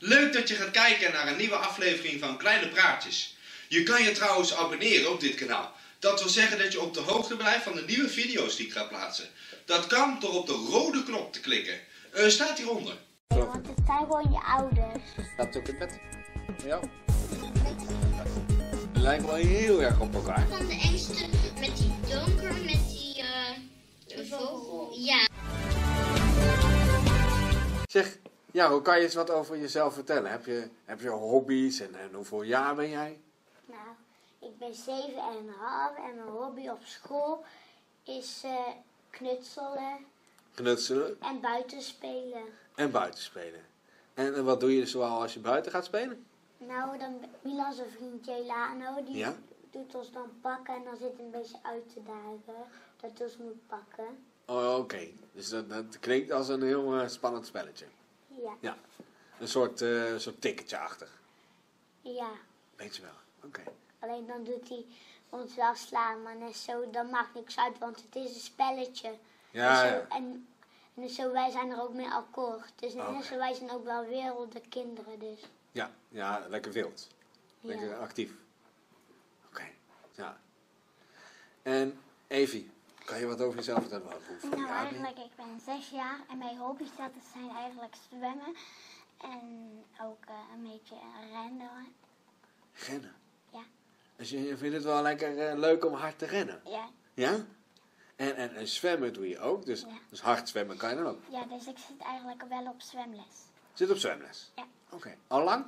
Leuk dat je gaat kijken naar een nieuwe aflevering van Kleine Praatjes. Je kan je trouwens abonneren op dit kanaal. Dat wil zeggen dat je op de hoogte blijft van de nieuwe video's die ik ga plaatsen. Dat kan door op de rode knop te klikken. Staat hieronder. Nee, want het zijn gewoon je ouders. Staat ook in bed? Ja. We lijken wel heel erg op elkaar. Van de engste met die donker, met die vogel. Ja. Zeg, Jaro, kan je eens wat over jezelf vertellen? Heb je hobby's en hoeveel jaar ben jij? Nou, ik ben 7,5 en mijn hobby op school is knutselen Knutselen en buiten spelen. en buitenspelen. En wat doe je zoal als je buiten gaat spelen? Nou, dan Milan zijn vriend Jelano, die Ja? doet ons dan pakken en dan zit een beetje uit te dagen dat hij ons moet pakken. Oh, oké. Dus dat klinkt als een heel spannend spelletje. Ja, Ja. Een soort ticketje-achtig. ja. Weet je wel. Oké. Alleen dan doet hij ons wel slaan, maar net zo, dat maakt niks uit, want het is een spelletje. Ja, En zo, ja. en zo, wij zijn er ook mee akkoord. Dus net Oké. zo, wij zijn ook wel werelden kinderen, dus. Ja, lekker wild. Lekker Ja. actief. Oké. Ja. En Evie, kan je wat over jezelf vertellen? Hoeveel Nou, jaar ben je? eigenlijk, ik ben 6 jaar en mijn hobby's dat zijn eigenlijk zwemmen en ook een beetje rennen. Rennen. Ja. Dus je vindt het wel lekker leuk om hard te rennen? Ja, Ja? En zwemmen doe je ook? Dus, Ja. dus hard zwemmen kan je dan ook? ja, dus ik zit eigenlijk wel op zwemles. Zit op zwemles? Ja. Oké. Al lang?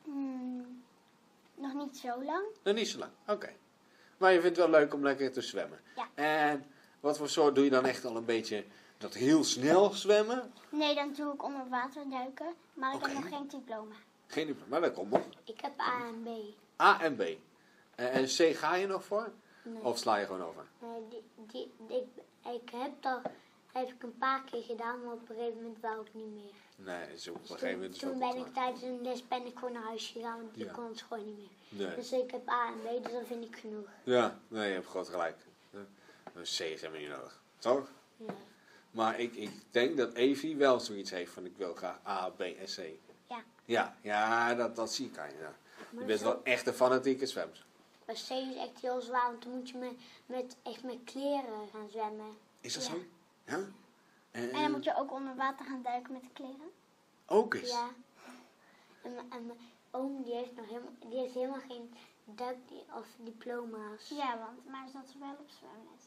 Nog niet zo lang. Nog niet zo lang. Oké. Maar je vindt het wel leuk om lekker te zwemmen? Ja. En wat voor soort doe je dan echt al een beetje dat heel snel zwemmen? Nee, dan doe ik onder water duiken, maar ik Oké. heb nog geen diploma. Geen idee, maar dat komt nog. Ik heb A en B. A en B. En C ga je nog voor? Nee. Of sla je gewoon over? Nee, ik heb ik een paar keer gedaan, maar op een gegeven moment wou ik niet meer. Nee, dus op een gegeven moment is het Toen ook ben wel ik tijdens een les gewoon naar huis gegaan, want Ja. ik kon het gewoon niet meer. klaar. Nee. Dus ik heb A en B, dus dat vind ik genoeg. Ja, nee, je hebt groot gelijk. Een C is helemaal niet nodig. Toch? Ja. Maar ik denk dat Evie wel zoiets heeft van ik wil graag A, B en C. Ja. Ja, dat zie ik aan je. Ja. Je Maar bent zo- wel echt een fanatieke zwemster. Maar C is echt heel zwaar, want dan moet je echt met kleren gaan zwemmen. Is dat Ja. zo? Ja? En dan moet je ook onder water gaan duiken met de kleren. Ook eens? Ja. En mijn oom die heeft helemaal geen of diploma's. Ja, maar is dat wel op zwemles?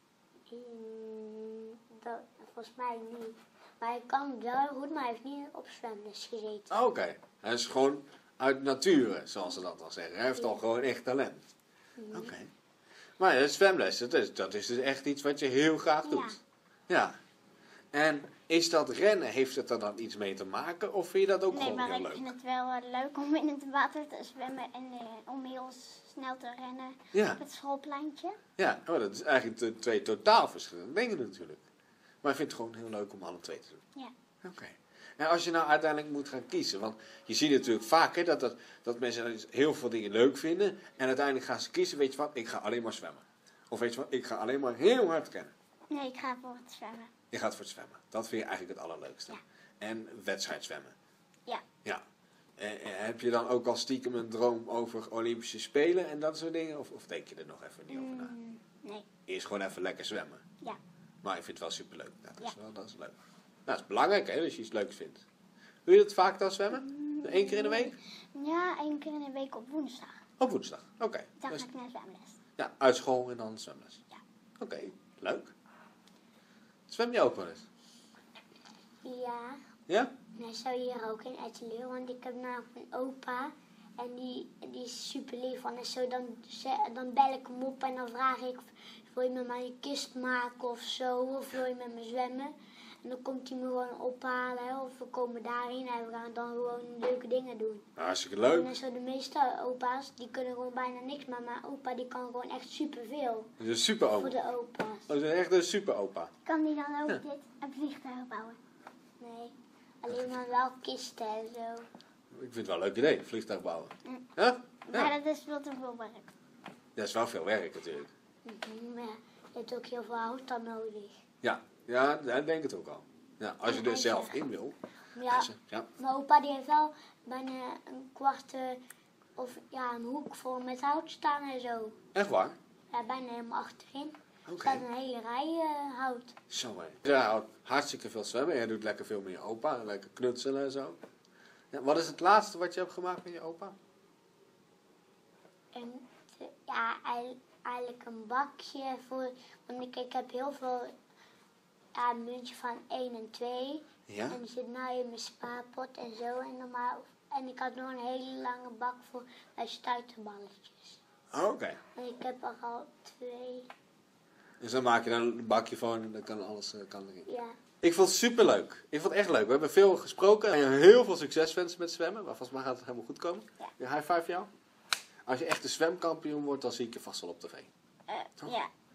Dat, volgens mij niet. Maar hij kan het wel goed, maar hij heeft niet op zwemles gezeten. Oké. Hij is gewoon uit nature, zoals ze dat al zeggen. Hij heeft al gewoon echt talent. Oké. Maar ja, zwemles, dat is dus echt iets wat je heel graag doet. Ja. En is dat rennen, heeft het er dan iets mee te maken? Of vind je dat ook Nee, gewoon maar heel ik leuk? vind het wel leuk om in het water te zwemmen en om heel snel te rennen Ja. op het schoolpleintje. Ja, oh, dat is eigenlijk twee totaal verschillende dingen natuurlijk. Maar ik vind het gewoon heel leuk om alle twee te doen. Ja. Oké. En als je nou uiteindelijk moet gaan kiezen, want je ziet natuurlijk vaak hè, dat mensen heel veel dingen leuk vinden en uiteindelijk gaan ze kiezen, weet je wat, ik ga alleen maar zwemmen. Of weet je wat, ik ga alleen maar heel hard rennen. Nee, ik ga voor het zwemmen. Je gaat voor het zwemmen. Dat vind je eigenlijk het allerleukste. Ja. En wedstrijdzwemmen. Ja. Ja. En heb je dan ook al stiekem een droom over Olympische Spelen en dat soort dingen? Of denk je er nog even niet over na? Nee. Eerst gewoon even lekker zwemmen. Ja. Maar ik vind het wel superleuk. Ja, dat is leuk. Nou, dat is belangrijk hè, als je iets leuks vindt. Doe je dat vaak dan zwemmen? 1 keer in de week? Ja, 1 keer in de week op woensdag. Op woensdag. Oké. Dan Dus- ga ik naar zwemles. ja, uit school en dan zwemles. Ja. Oké, leuk. Zwem je ook wel eens? Ja, Ja? hij zou hier ook in Etteleur, want ik heb namelijk een opa. En die is super lief. En zo, dan bel ik hem op en dan vraag ik, wil je met mij een kist maken of zo? Of wil je met me zwemmen? En dan komt hij me gewoon ophalen. Of we komen daarheen en we gaan dan gewoon leuke dingen doen. Hartstikke leuk. En zo de meeste opa's, die kunnen gewoon bijna niks. Maar mijn opa, die kan gewoon echt superveel. Dat is een super Voor opa. de opa's. Dat is echt een super opa. Kan die dan ook Ja. dit een vliegtuig bouwen? Nee, alleen maar wel kisten en zo. Ik vind het wel een leuk idee, vliegtuig bouwen. Mm. Ja? Maar Ja. dat is veel te veel werk. Dat is wel veel werk natuurlijk. Maar je hebt ook heel veel hout dan nodig. Ja, ik denk het ook al. Ja, als je er zelf in wil. Ja, Ja. mijn opa die heeft wel bijna een kwart of ja, een hoek vol met hout staan en zo. Echt waar? Ja, bijna helemaal achterin. Er Oké. staat een hele rij hout. Zo hé. Ja, houdt hartstikke veel zwemmen. Jij doet lekker veel met je opa. Lekker knutselen en zo. Ja, wat is het laatste wat je hebt gemaakt met je opa? En ja, eigenlijk een bakje voor. Want ik heb heel veel een muntje van 1 en 2. Ja? En die zit nou in mijn spaarpot en zo. En ik had nog een hele lange bak voor bij stuiterballetjes. Oké. En ik heb er al 2. Dus dan maak je dan een bakje van en dan kan alles erin. Ja. Ik vond het superleuk. Ik vond het echt leuk. We hebben veel gesproken. En heel veel succes wensen met zwemmen. Maar volgens mij gaat het helemaal goed komen. Ja. High five jou. Als je echt een zwemkampioen wordt, dan zie ik je vast wel op tv. Ja.